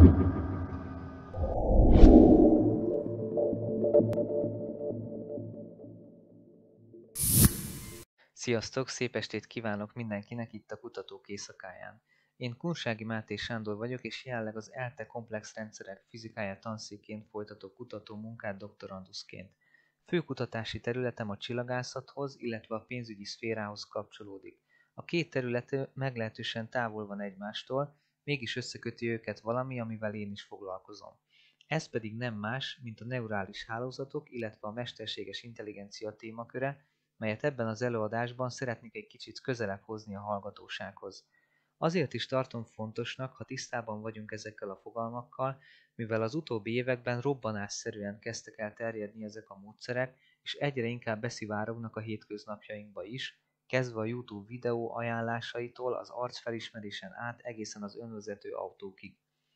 Sziasztok, szép estét kívánok mindenkinek itt a Kutatók Éjszakáján. Én Kunsági Máté Sándor vagyok, és jelenleg az ELTE komplex rendszerek fizikáját tanszékként folytatok kutató munkát doktoranduszként. Főkutatási területem a csillagászathoz, illetve a pénzügyi szférához kapcsolódik. A két terület meglehetősen távol van egymástól, mégis összeköti őket valami, amivel én is foglalkozom. Ez pedig nem más, mint a neurális hálózatok, illetve a mesterséges intelligencia témaköre, melyet ebben az előadásban szeretnék egy kicsit közelebb hozni a hallgatósághoz. Azért is tartom fontosnak, ha tisztában vagyunk ezekkel a fogalmakkal, mivel az utóbbi években robbanásszerűen kezdtek el terjedni ezek a módszerek, és egyre inkább beszivárognak a hétköznapjainkba is, kezdve a YouTube videó ajánlásaitól az arcfelismerésen át egészen az önvezető autókig.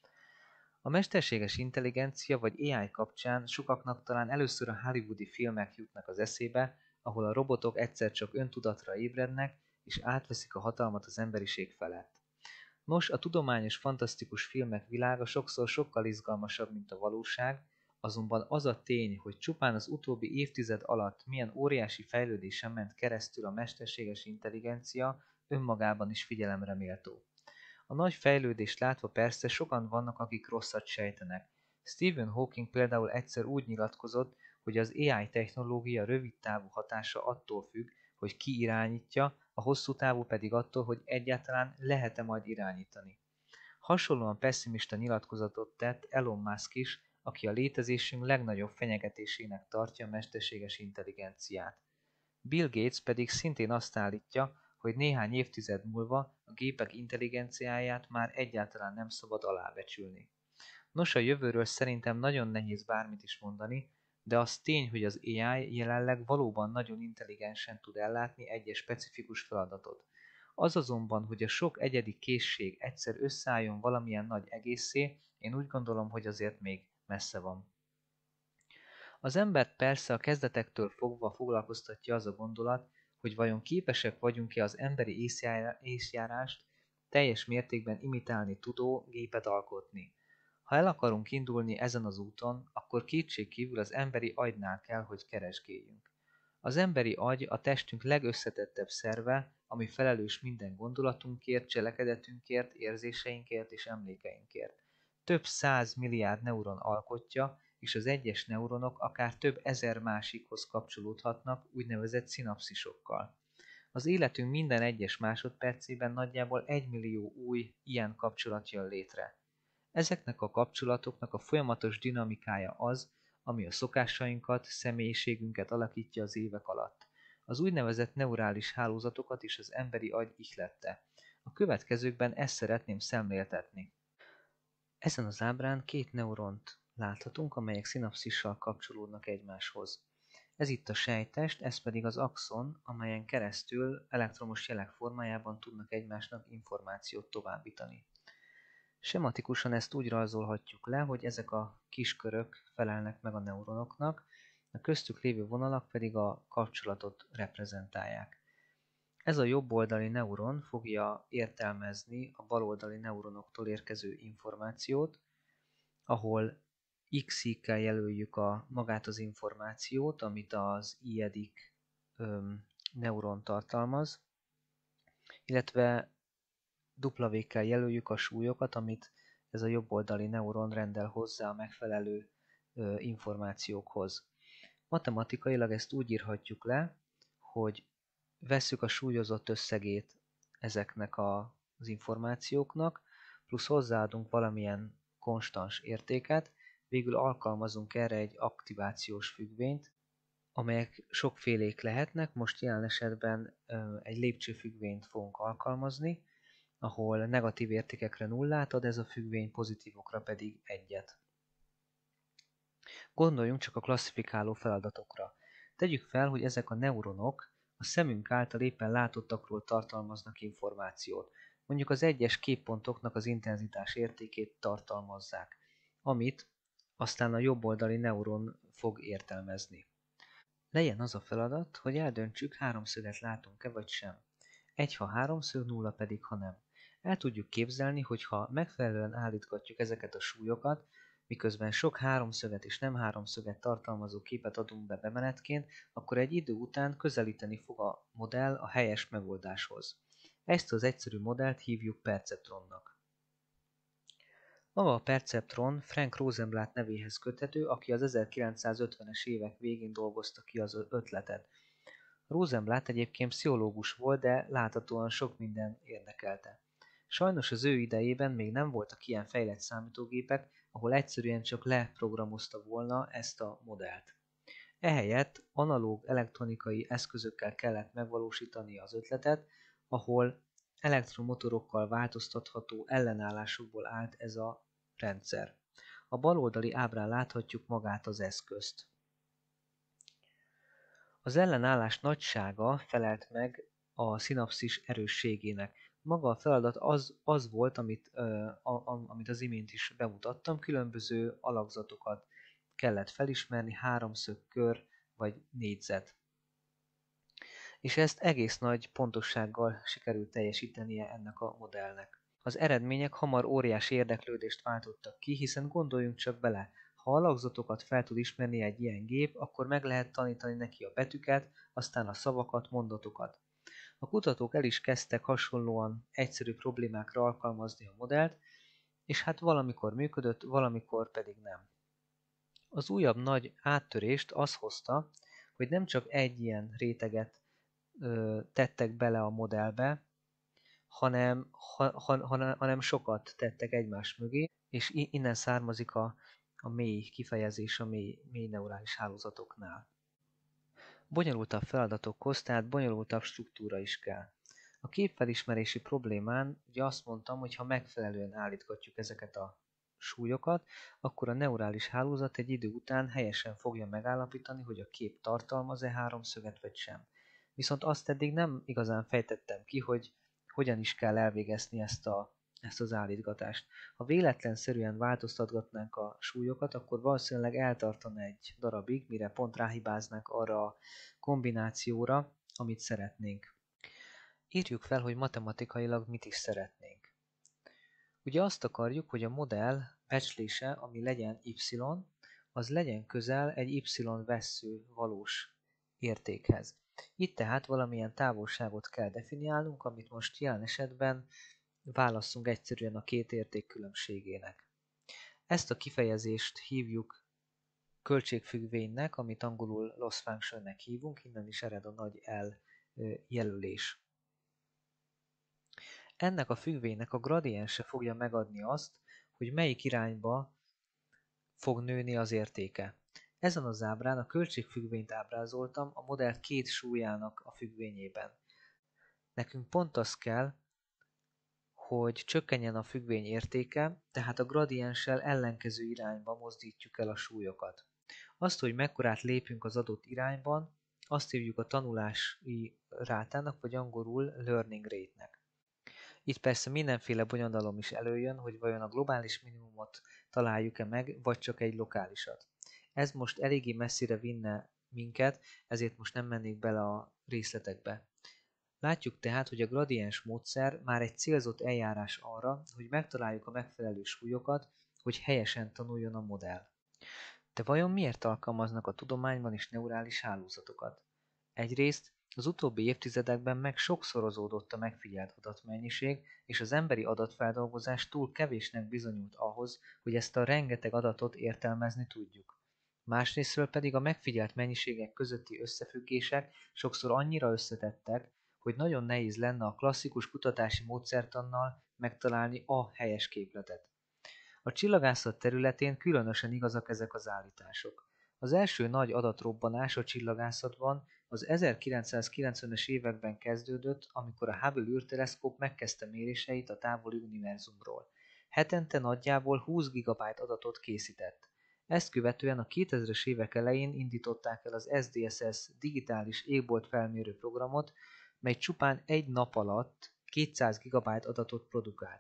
A mesterséges intelligencia vagy AI kapcsán sokaknak talán először a hollywoodi filmek jutnak az eszébe, ahol a robotok egyszer csak öntudatra ébrednek, és átveszik a hatalmat az emberiség felett. Nos, a tudományos fantasztikus filmek világa sokszor sokkal izgalmasabb, mint a valóság, azonban az a tény, hogy csupán az utóbbi évtized alatt milyen óriási fejlődésen ment keresztül a mesterséges intelligencia, önmagában is figyelemre méltó. A nagy fejlődést látva persze sokan vannak, akik rosszat sejtenek. Stephen Hawking például egyszer úgy nyilatkozott, hogy az AI technológia rövidtávú hatása attól függ, hogy ki irányítja, a hosszú távú pedig attól, hogy egyáltalán lehet-e majd irányítani. Hasonlóan pesszimista nyilatkozatot tett Elon Musk is, aki a létezésünk legnagyobb fenyegetésének tartja a mesterséges intelligenciát. Bill Gates pedig szintén azt állítja, hogy néhány évtized múlva a gépek intelligenciáját már egyáltalán nem szabad alábecsülni. Nos, a jövőről szerintem nagyon nehéz bármit is mondani, de az tény, hogy az AI jelenleg valóban nagyon intelligensen tud ellátni egyes specifikus feladatot. Az azonban, hogy a sok egyedi készség egyszer összeálljon valamilyen nagy egészé, én úgy gondolom, hogy azért még messze van. Az embert persze a kezdetektől fogva foglalkoztatja az a gondolat, hogy vajon képesek vagyunk-e az emberi észjárást teljes mértékben imitálni tudó gépet alkotni. Ha el akarunk indulni ezen az úton, akkor kétségkívül az emberi agynál kell, hogy keresgéljünk. Az emberi agy a testünk legösszetettebb szerve, ami felelős minden gondolatunkért, cselekedetünkért, érzéseinkért és emlékeinkért. Több 100 milliárd neuron alkotja, és az egyes neuronok akár több ezer másikhoz kapcsolódhatnak úgynevezett szinapszisokkal. Az életünk minden egyes másodpercében nagyjából 1 millió új ilyen kapcsolat jön létre. Ezeknek a kapcsolatoknak a folyamatos dinamikája az, ami a szokásainkat, személyiségünket alakítja az évek alatt. Az úgynevezett neurális hálózatokat is az emberi agy ihlette. A következőkben ezt szeretném szemléltetni. Ezen az ábrán két neuront láthatunk, amelyek szinapszissal kapcsolódnak egymáshoz. Ez itt a sejttest, ez pedig az axon, amelyen keresztül elektromos jelek formájában tudnak egymásnak információt továbbítani. Sematikusan ezt úgy rajzolhatjuk le, hogy ezek a kiskörök felelnek meg a neuronoknak, a köztük lévő vonalak pedig a kapcsolatot reprezentálják. Ez a jobboldali neuron fogja értelmezni a baloldali neuronoktól érkező információt, ahol X-ikkel jelöljük magát az információt, amit az i-edik neuron tartalmaz, illetve W-kkel jelöljük a súlyokat, amit ez a jobboldali neuron rendel hozzá a megfelelő információkhoz. Matematikailag ezt úgy írhatjuk le, hogy vesszük a súlyozott összegét ezeknek az információknak, plusz hozzáadunk valamilyen konstans értéket, végül alkalmazunk erre egy aktivációs függvényt, amelyek sokfélék lehetnek, most jelen esetben egy lépcsőfüggvényt fogunk alkalmazni, ahol negatív értékekre nullát ad ez a függvény, pozitívokra pedig egyet. Gondoljunk csak a klasszifikáló feladatokra. Tegyük fel, hogy ezek a neuronok a szemünk által éppen látottakról tartalmaznak információt. Mondjuk az egyes képpontoknak az intenzitás értékét tartalmazzák, amit aztán a jobboldali neuron fog értelmezni. Legyen az a feladat, hogy eldöntsük, háromszöget látunk-e vagy sem. 1, ha háromszög, 0 pedig, ha nem. El tudjuk képzelni, hogy ha megfelelően állítgatjuk ezeket a súlyokat, miközben sok háromszöget és nem háromszöget tartalmazó képet adunk be bemenetként, akkor egy idő után közelíteni fog a modell a helyes megoldáshoz. Ezt az egyszerű modellt hívjuk perceptronnak. Maga a perceptron Frank Rosenblatt nevéhez köthető, aki az 1950-es évek végén dolgozta ki az ötletet. Rosenblatt egyébként pszichológus volt, de láthatóan sok minden érdekelte. Sajnos az ő idejében még nem voltak ilyen fejlett számítógépek, ahol egyszerűen csak leprogramozta volna ezt a modellt. Ehelyett analóg elektronikai eszközökkel kellett megvalósítani az ötletet, ahol elektromotorokkal változtatható ellenállásokból állt ez a rendszer. A baloldali ábrán láthatjuk magát az eszközt. Az ellenállás nagysága felelt meg a szinapszis erősségének. Maga a feladat az volt, amit az imént is bemutattam, különböző alakzatokat kellett felismerni, háromszög, kör vagy négyzet. És ezt egész nagy pontossággal sikerült teljesítenie ennek a modellnek. Az eredmények hamar óriási érdeklődést váltottak ki, hiszen gondoljunk csak bele, ha alakzatokat fel tud ismerni egy ilyen gép, akkor meg lehet tanítani neki a betűket, aztán a szavakat, mondatokat. A kutatók el is kezdtek hasonlóan egyszerű problémákra alkalmazni a modellt, és hát valamikor működött, valamikor pedig nem. Az újabb nagy áttörést az hozta, hogy nem csak egy ilyen réteget tettek bele a modellbe, hanem sokat tettek egymás mögé, és innen származik a mély kifejezés a mély neurális hálózatoknál. Bonyolultabb feladatokhoz, tehát bonyolultabb struktúra is kell. A képfelismerési problémán ugye azt mondtam, hogy ha megfelelően állítgatjuk ezeket a súlyokat, akkor a neurális hálózat egy idő után helyesen fogja megállapítani, hogy a kép tartalmaz-e háromszöget vagy sem. Viszont azt eddig nem igazán fejtettem ki, hogy hogyan is kell elvégezni ezt az állítgatást. Ha véletlenszerűen változtatgatnánk a súlyokat, akkor valószínűleg eltartana egy darabig, mire pont ráhibáznánk arra a kombinációra, amit szeretnénk. Írjuk fel, hogy matematikailag mit is szeretnénk. Ugye azt akarjuk, hogy a modell becslése, ami legyen y, az legyen közel egy y vessző valós értékhez. Itt tehát valamilyen távolságot kell definiálnunk, amit most jelen esetben válasszunk egyszerűen a két érték különbségének. Ezt a kifejezést hívjuk költségfüggvénynek, amit angolul loss functionnek hívunk, innen is ered a nagy L jelölés. Ennek a függvénynek a gradiense fogja megadni azt, hogy melyik irányba fog nőni az értéke. Ezen az ábrán a költségfüggvényt ábrázoltam a modell két súlyának a függvényében. Nekünk pont az kell, hogy csökkenjen a függvény értéke, tehát a gradienssel ellenkező irányba mozdítjuk el a súlyokat. Azt, hogy mekkorát lépünk az adott irányban, azt hívjuk a tanulási rátának, vagy angolul learning rate-nek. Itt persze mindenféle bonyodalom is előjön, hogy vajon a globális minimumot találjuk-e meg, vagy csak egy lokálisat. Ez most eléggé messzire vinne minket, ezért most nem mennék bele a részletekbe. Látjuk tehát, hogy a gradiens módszer már egy célzott eljárás arra, hogy megtaláljuk a megfelelő súlyokat, hogy helyesen tanuljon a modell. De vajon miért alkalmaznak a tudományban is neurális hálózatokat? Egyrészt az utóbbi évtizedekben meg sokszorozódott a megfigyelt adatmennyiség, és az emberi adatfeldolgozás túl kevésnek bizonyult ahhoz, hogy ezt a rengeteg adatot értelmezni tudjuk. Másrésztről pedig a megfigyelt mennyiségek közötti összefüggések sokszor annyira összetettek, hogy nagyon nehéz lenne a klasszikus kutatási módszertannal megtalálni a helyes képletet. A csillagászat területén különösen igazak ezek az állítások. Az első nagy adatrobbanás a csillagászatban az 1990-es években kezdődött, amikor a Hubble űrteleszkóp megkezdte méréseit a távoli univerzumról. Hetente nagyjából 20 GB adatot készített. Ezt követően a 2000-es évek elején indították el az SDSS digitális égbolt felmérő programot, mely csupán egy nap alatt 200 GB adatot produkált.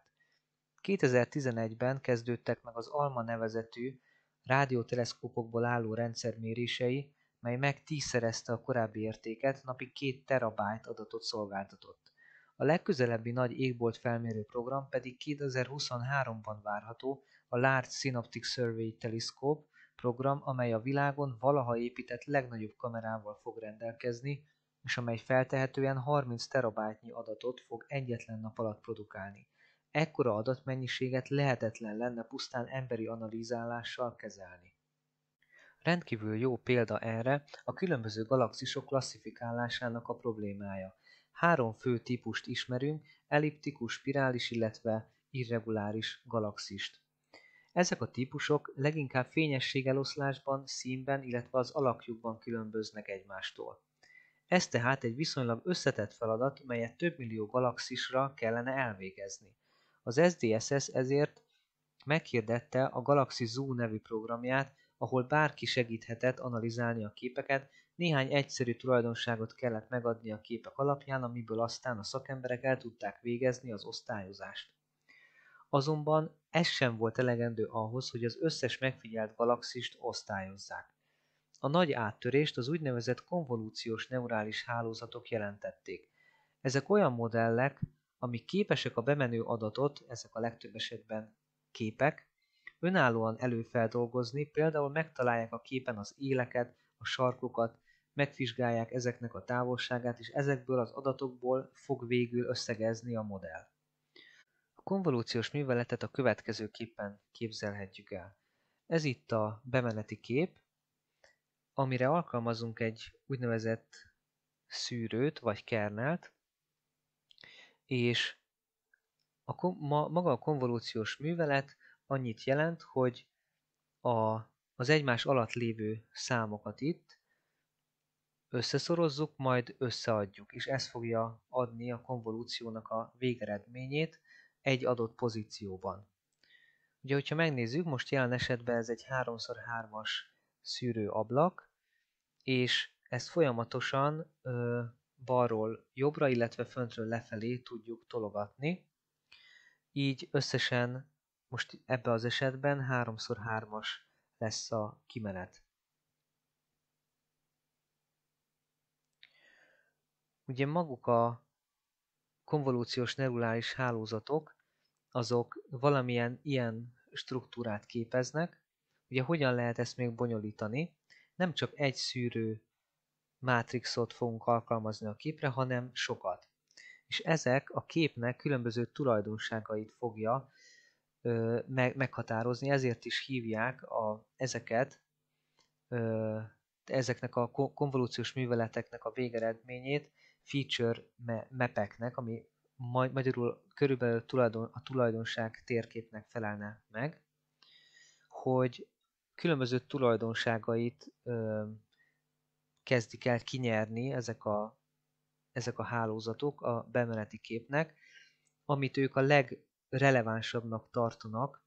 2011-ben kezdődtek meg az ALMA nevezetű rádióteleszkópokból álló rendszer mérései, mely meg 10-szerezte a korábbi értéket, napi 2 terabájt adatot szolgáltatott. A legközelebbi nagy égbolt felmérő program pedig 2023-ban várható, a Large Synoptic Survey Telescope program, amely a világon valaha épített legnagyobb kamerával fog rendelkezni, és amely feltehetően 30 terabájtnyi adatot fog egyetlen nap alatt produkálni. Ekkora adatmennyiséget lehetetlen lenne pusztán emberi analízálással kezelni. Rendkívül jó példa erre a különböző galaxisok klasszifikálásának a problémája. 3 fő típust ismerünk, elliptikus, spirális, illetve irreguláris galaxist. Ezek a típusok leginkább fényességeloszlásban, színben, illetve az alakjukban különböznek egymástól. Ez tehát egy viszonylag összetett feladat, melyet több millió galaxisra kellene elvégezni. Az SDSS ezért meghirdette a Galaxy Zoo nevű programját, ahol bárki segíthetett analizálni a képeket, néhány egyszerű tulajdonságot kellett megadni a képek alapján, amiből aztán a szakemberek el tudták végezni az osztályozást. Azonban ez sem volt elegendő ahhoz, hogy az összes megfigyelt galaxist osztályozzák. A nagy áttörést az úgynevezett konvolúciós neurális hálózatok jelentették. Ezek olyan modellek, amik képesek a bemenő adatot, ezek a legtöbb esetben képek, önállóan előfeldolgozni, például megtalálják a képen az éleket, a sarkokat, megvizsgálják ezeknek a távolságát, és ezekből az adatokból fog végül összegezni a modell. A konvolúciós műveletet a következőképpen képzelhetjük el. Ez itt a bemeneti kép, amire alkalmazunk egy úgynevezett szűrőt vagy kernelt, és maga a konvolúciós művelet annyit jelent, hogy az egymás alatt lévő számokat itt összeszorozzuk, majd összeadjuk, és ez fogja adni a konvolúciónak a végeredményét egy adott pozícióban. Ugye, hogyha megnézzük, most jelen esetben ez egy 3x3-as szűrőablak, és ezt folyamatosan balról jobbra, illetve föntről lefelé tudjuk tologatni. Így összesen most ebben az esetben 3x3-as lesz a kimenet. Ugye maguk a konvolúciós neurális hálózatok, azok valamilyen ilyen struktúrát képeznek. Ugye hogyan lehet ezt még bonyolítani? Nem csak egy szűrő mátrixot fogunk alkalmazni a képre, hanem sokat. És ezek a képnek különböző tulajdonságait fogja meghatározni, ezért is hívják ezeknek a konvolúciós műveleteknek a végeredményét feature mapeknek, ami magyarul körülbelül a tulajdonság térképnek felelne meg, hogy különböző tulajdonságait kezdik el kinyerni ezek a hálózatok a bemeneti képnek, amit ők a legrelevánsabbnak tartanak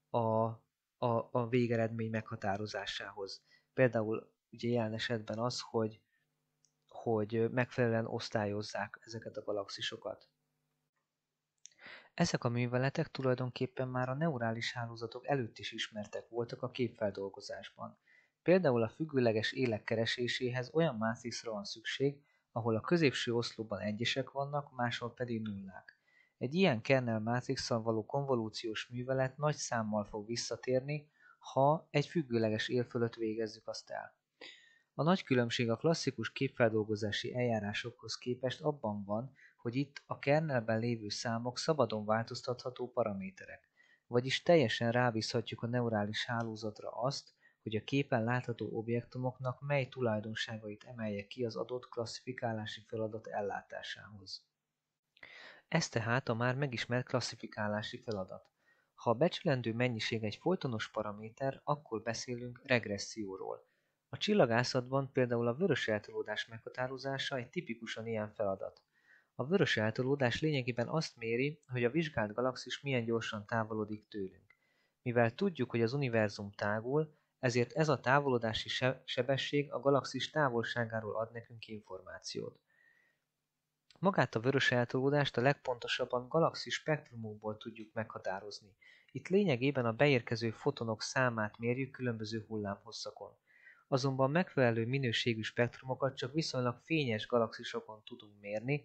a végeredmény meghatározásához. Például ugye jelen esetben az, hogy megfelelően osztályozzák ezeket a galaxisokat. Ezek a műveletek tulajdonképpen már a neurális hálózatok előtt is ismertek voltak a képfeldolgozásban. Például a függőleges élek kereséséhez olyan mátrixra van szükség, ahol a középső oszlopban egyesek vannak, máshol pedig nullák. Egy ilyen kernel mátrixal való konvolúciós művelet nagy számmal fog visszatérni, ha egy függőleges él fölött végezzük azt el. A nagy különbség a klasszikus képfeldolgozási eljárásokhoz képest abban van, hogy itt a kernelben lévő számok szabadon változtatható paraméterek, vagyis teljesen rábízhatjuk a neurális hálózatra azt, hogy a képen látható objektumoknak mely tulajdonságait emelje ki az adott klasszifikálási feladat ellátásához. Ez tehát a már megismert klasszifikálási feladat. Ha a becsülendő mennyiség egy folytonos paraméter, akkor beszélünk regresszióról. A csillagászatban például a vörös eltolódás meghatározása egy tipikusan ilyen feladat. A vörös eltolódás lényegében azt méri, hogy a vizsgált galaxis milyen gyorsan távolodik tőlünk. Mivel tudjuk, hogy az univerzum tágul, ezért ez a távolodási sebesség a galaxis távolságáról ad nekünk információt. Magát a vörös eltolódást a legpontosabban galaxis spektrumokból tudjuk meghatározni. Itt lényegében a beérkező fotonok számát mérjük különböző hullámhosszakon. Azonban megfelelő minőségű spektrumokat csak viszonylag fényes galaxisokon tudunk mérni,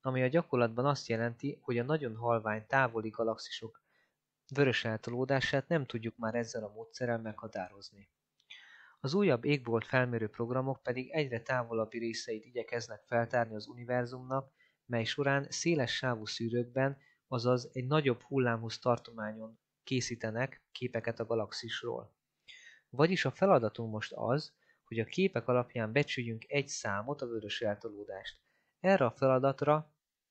ami a gyakorlatban azt jelenti, hogy a nagyon halvány távoli galaxisok vörös eltolódását nem tudjuk már ezzel a módszerrel meghatározni. Az újabb égbolt felmérő programok pedig egyre távolabbi részeit igyekeznek feltárni az univerzumnak, mely során széles sávú szűrőkben, azaz egy nagyobb hullámhossz tartományon készítenek képeket a galaxisról. Vagyis a feladatunk most az, hogy a képek alapján becsüljünk egy számot, a vörös eltolódást. Erre a feladatra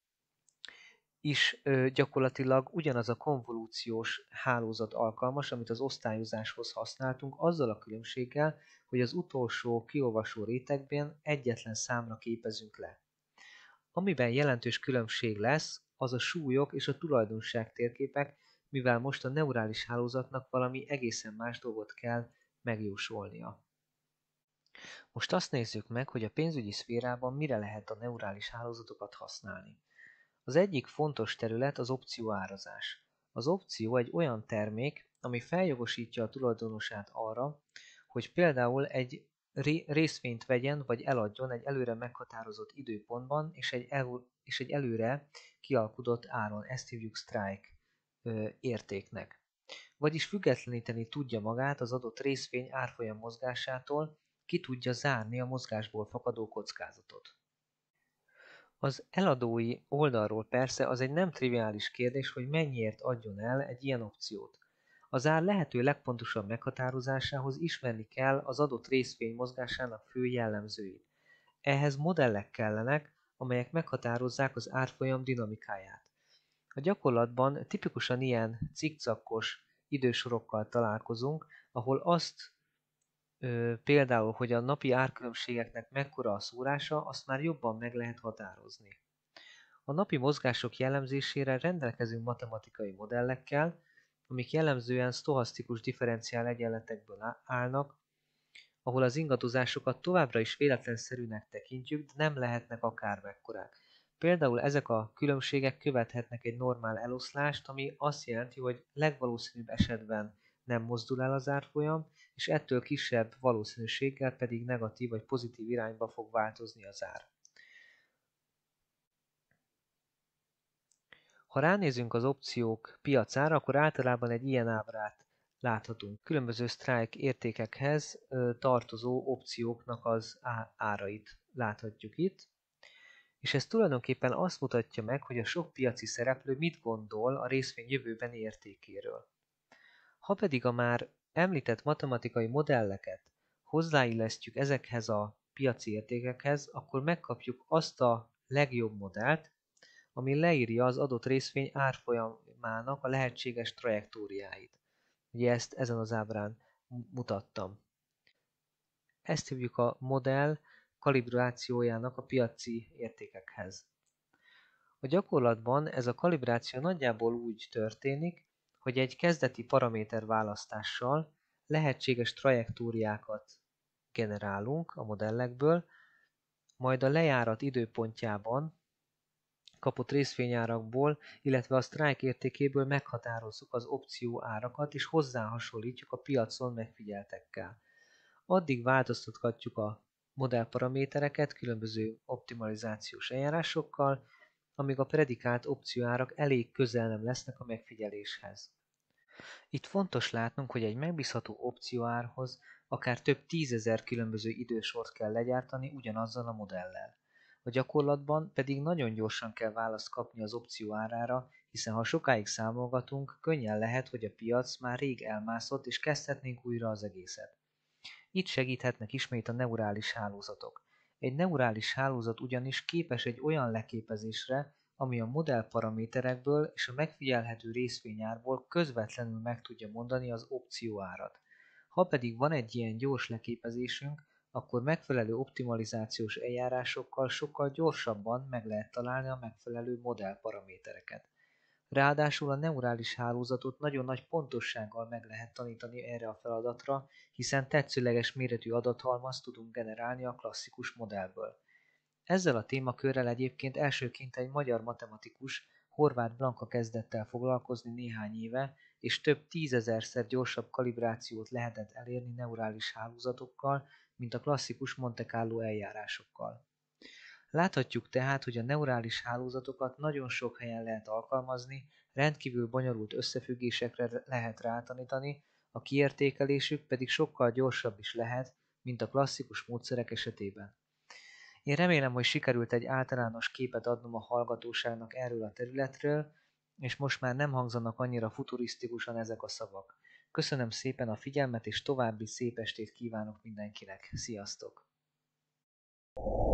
is gyakorlatilag ugyanaz a konvolúciós hálózat alkalmas, amit az osztályozáshoz használtunk, azzal a különbséggel, hogy az utolsó kiolvasó rétegben egyetlen számra képezünk le. Amiben jelentős különbség lesz, az a súlyok és a tulajdonság térképek, mivel most a neurális hálózatnak valami egészen más dolgot kell megjósolnia. Most azt nézzük meg, hogy a pénzügyi szférában mire lehet a neurális hálózatokat használni. Az egyik fontos terület az opcióárazás. Az opció egy olyan termék, ami feljogosítja a tulajdonosát arra, hogy például egy részvényt vegyen vagy eladjon egy előre meghatározott időpontban és egy előre kialkudott áron. Ezt hívjuk strike értéknek. Vagyis függetleníteni tudja magát az adott részvény árfolyam mozgásától, ki tudja zárni a mozgásból fakadó kockázatot. Az eladói oldalról persze az egy nem triviális kérdés, hogy mennyiért adjon el egy ilyen opciót. Az ár lehető legpontosabb meghatározásához ismerni kell az adott részvény mozgásának fő jellemzőit. Ehhez modellek kellenek, amelyek meghatározzák az árfolyam dinamikáját. A gyakorlatban tipikusan ilyen cikcakkos idősorokkal találkozunk, ahol azt például, hogy a napi árkülönbségeknek mekkora a szórása, azt már jobban meg lehet határozni. A napi mozgások jellemzésére rendelkezünk matematikai modellekkel, amik jellemzően sztochasztikus differenciál egyenletekből állnak, ahol az ingadozásokat továbbra is véletlenszerűnek tekintjük, de nem lehetnek akármekkorák. Például ezek a különbségek követhetnek egy normál eloszlást, ami azt jelenti, hogy legvalószínűbb esetben nem mozdul el az árfolyam, és ettől kisebb valószínűséggel pedig negatív vagy pozitív irányba fog változni az ár. Ha ránézünk az opciók piacára, akkor általában egy ilyen ábrát láthatunk. Különböző strike értékekhez tartozó opcióknak az árait láthatjuk itt. És ez tulajdonképpen azt mutatja meg, hogy a sok piaci szereplő mit gondol a részvény jövőbeni értékéről. Ha pedig a már említett matematikai modelleket hozzáillesztjük ezekhez a piaci értékekhez, akkor megkapjuk azt a legjobb modellt, ami leírja az adott részvény árfolyamának a lehetséges trajektóriáit. Ugye ezt ezen az ábrán mutattam. Ezt hívjuk a modell kalibrációjának a piaci értékekhez. A gyakorlatban ez a kalibráció nagyjából úgy történik, hogy egy kezdeti paraméter választással lehetséges trajektóriákat generálunk a modellekből, majd a lejárat időpontjában kapott részvényárakból, illetve a strike értékéből meghatározzuk az opció árakat, és hozzáhasonlítjuk a piacon megfigyeltekkel. Addig változtathatjuk a modellparamétereket különböző optimalizációs eljárásokkal, amíg a predikált opcióárak elég közel nem lesznek a megfigyeléshez. Itt fontos látnunk, hogy egy megbízható opcióárhoz akár több tízezer különböző idősort kell legyártani ugyanazzal a modellel. A gyakorlatban pedig nagyon gyorsan kell választ kapni az opció árára, hiszen ha sokáig számolgatunk, könnyen lehet, hogy a piac már rég elmászott és kezdhetnénk újra az egészet. Itt segíthetnek ismét a neurális hálózatok. Egy neurális hálózat ugyanis képes egy olyan leképezésre, ami a modellparaméterekből és a megfigyelhető részvényárból közvetlenül meg tudja mondani az opcióárat. Ha pedig van egy ilyen gyors leképezésünk, akkor megfelelő optimalizációs eljárásokkal sokkal gyorsabban meg lehet találni a megfelelő modellparamétereket. Ráadásul a neurális hálózatot nagyon nagy pontossággal meg lehet tanítani erre a feladatra, hiszen tetszőleges méretű adathalmazt tudunk generálni a klasszikus modellből. Ezzel a témakörrel egyébként elsőként egy magyar matematikus, Horváth Blanka kezdett el foglalkozni néhány éve, és több tízezerszer gyorsabb kalibrációt lehetett elérni neurális hálózatokkal, mint a klasszikus Monte Carlo eljárásokkal. Láthatjuk tehát, hogy a neurális hálózatokat nagyon sok helyen lehet alkalmazni, rendkívül bonyolult összefüggésekre lehet rátanítani, a kiértékelésük pedig sokkal gyorsabb is lehet, mint a klasszikus módszerek esetében. Én remélem, hogy sikerült egy általános képet adnom a hallgatóságnak erről a területről, és most már nem hangzanak annyira futurisztikusan ezek a szavak. Köszönöm szépen a figyelmet, és további szép estét kívánok mindenkinek. Sziasztok!